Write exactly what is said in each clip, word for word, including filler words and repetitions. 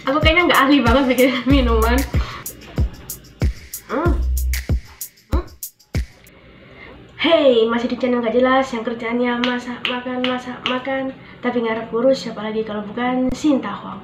Aku kayaknya nggak ahli banget bikin minuman. Hmm. Hmm. Hey, masih di channel gak jelas yang kerjaannya masak makan masak makan, tapi ngarep kurus, siapa lagi kalau bukan Sinta Huang.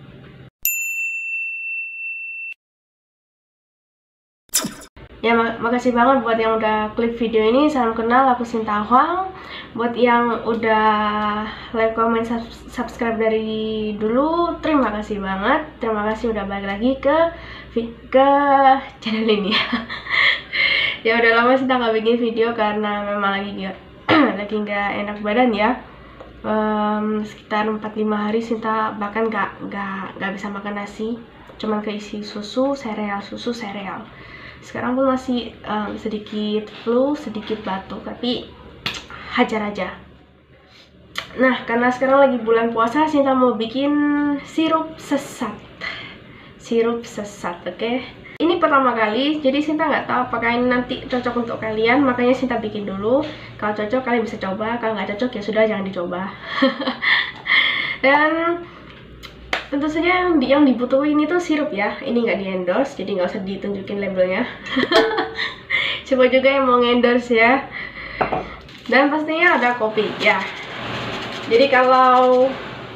Ya, mak makasih banget buat yang udah klik video ini. Salam kenal, aku Sinta Huang. Buat yang udah like, comment, sub subscribe dari dulu, terima kasih banget. Terima kasih udah balik lagi ke ke channel ini. Ya udah lama Sinta nggak bikin video karena memang lagi gak, lagi nggak enak badan ya. Um, sekitar empat lima hari Sinta bahkan nggak nggak nggak bisa makan nasi, cuman keisi susu sereal susu sereal. Sekarang pun masih um, sedikit flu, sedikit batuk, tapi hajar aja. Nah, karena sekarang lagi bulan puasa, Sinta mau bikin sirup sesat. Sirup sesat, oke? Okay? Ini pertama kali, jadi Sinta nggak tahu apakah ini nanti cocok untuk kalian, makanya Sinta bikin dulu. Kalau cocok kalian bisa coba, kalau nggak cocok ya sudah, jangan dicoba. Dan tentu saja yang, di, yang dibutuhin itu sirup ya. Ini nggak di endorse, jadi nggak usah ditunjukin labelnya. Coba juga yang mau endorse ya. Dan pastinya ada kopi ya. Jadi kalau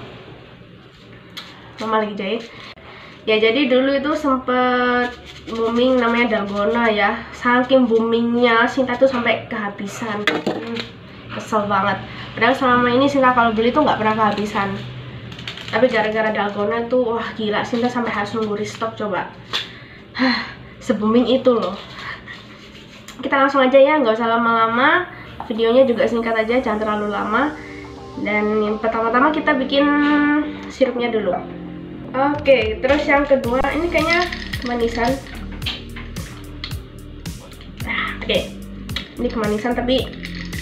mama lagi jahit ya, jadi dulu itu sempet booming namanya dalgona ya. Saking boomingnya Sinta tuh sampai kehabisan. hmm, Kesel banget. Padahal selama ini Sinta kalau beli tuh nggak pernah kehabisan. Tapi gara-gara dalgona tuh, wah gila, Sinta sampai harus nunggu restock coba. Hah, se-booming itu loh. Kita langsung aja ya, nggak usah lama-lama. Videonya juga singkat aja, jangan terlalu lama. Dan yang pertama-tama kita bikin sirupnya dulu. Oke, terus yang kedua, ini kayaknya kemanisan. Nah, oke, ini kemanisan tapi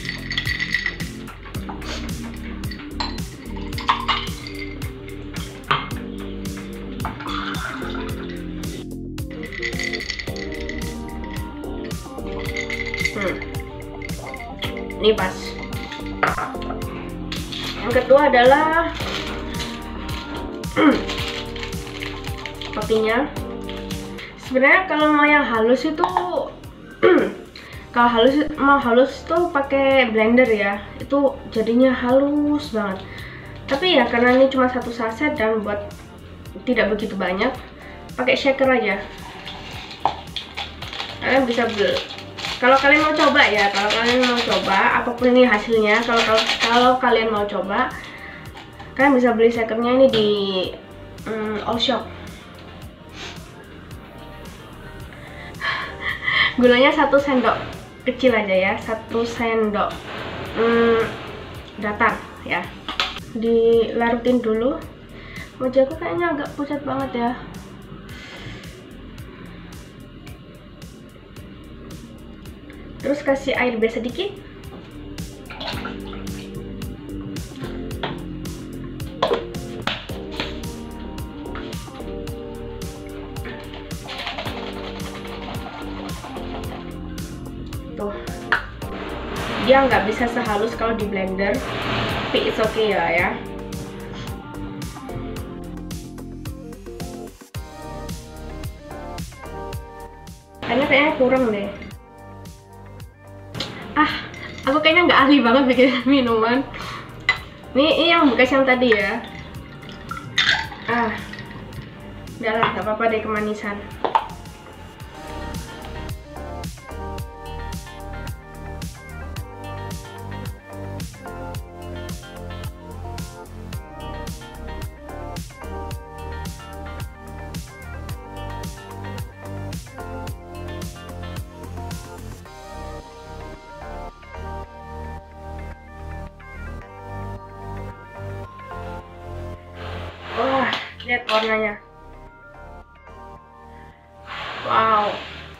Hmm. Ini pas. Yang kedua adalah kopinya. Sebenarnya kalau mau yang halus itu kalau halus mau halus tuh pakai blender ya, itu jadinya halus banget. Tapi ya karena ini cuma satu saset dan buat tidak begitu banyak, pakai shaker aja. Kalian bisa beli. Kalau kalian mau coba ya, kalau kalian mau coba apapun ini hasilnya, kalau kalau, kalau kalian mau coba, kalian bisa beli shakernya ini di um, all shop. Gulanya satu sendok kecil aja ya, satu sendok um, datar ya. Dilarutin dulu. Wajahku kayaknya agak pucat banget ya. Terus kasih air biasa sedikit. Tuh. Dia nggak bisa sehalus kalau di blender, tapi it's okay ya ya. Kayaknya kayaknya kurang deh. Ah, aku kayaknya nggak ahli banget bikin minuman. Ini, ini yang bekas yang tadi ya. Ah, udahlah, nggak apa-apa deh kemanisan. Wah, lihat warnanya. Wow.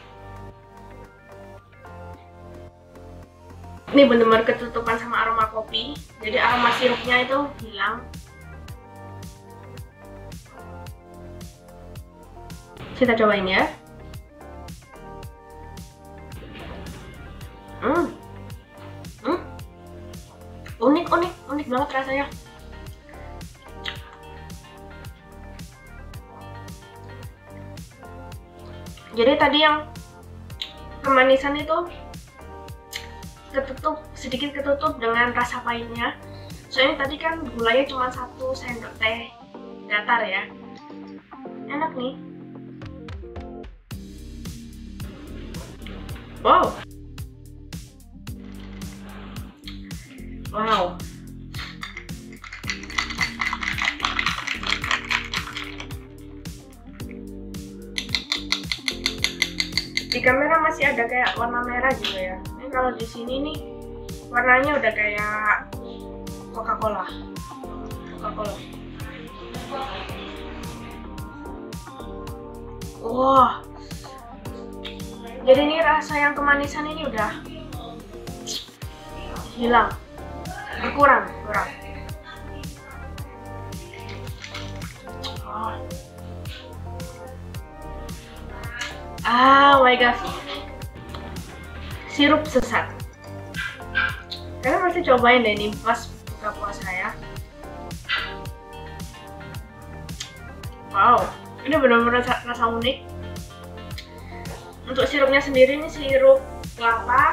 Ini benar-benar ketutupan sama aroma kopi. Jadi aroma sirupnya itu hilang. Kita cobain ya. Hmm. Hmm. Unik, unik, unik banget rasanya. Jadi tadi yang kemanisan itu ketutup, sedikit ketutup dengan rasa pahitnya. Soalnya tadi kan gulanya cuma satu sendok teh datar ya. Enak nih. Wow. Wow. Di kamera masih ada kayak warna merah juga ya. Ini kalau di sini nih warnanya udah kayak Coca-Cola. Coca-Cola. Wah. Jadi ini rasa yang kemanisan ini udah hilang. Berkurang, kurang. Oh. Ah, oh my god, sirup sesat. Kalian pasti cobain deh ini pas buka puasa ya. Wow, ini benar-benar rasa unik. Untuk sirupnya sendiri ini sirup kelapa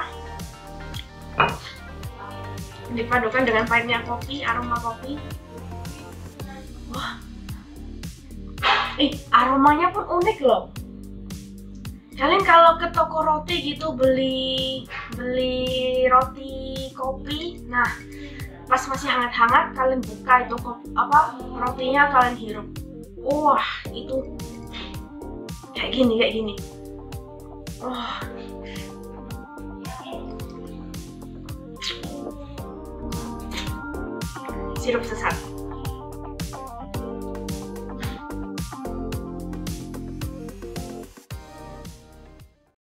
dipadukan dengan pahitnya kopi, aroma kopi. Wah, ih aromanya pun unik loh. Kalian kalau ke toko roti gitu beli beli roti kopi, nah pas masih hangat-hangat kalian buka itu apa rotinya, kalian hirup, wah itu kayak gini kayak gini, wah. Sirup sesat.